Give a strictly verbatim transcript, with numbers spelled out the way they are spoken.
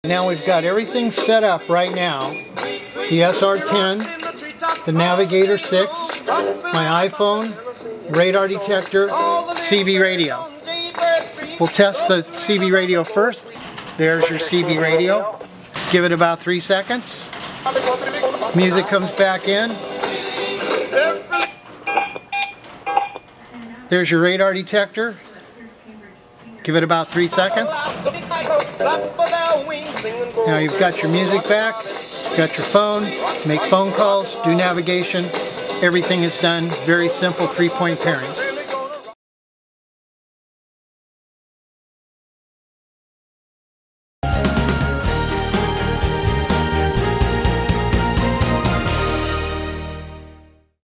Now we've got everything set up right now. The S R ten, the Navigator six, my iPhone, radar detector, C B radio. We'll test the C B radio first. There's your C B radio. Give it about three seconds. Music comes back in. There's your radar detector. Give it about three seconds. Now you've got your music back, got your phone, make phone calls, do navigation. Everything is done. Very simple three-point pairing.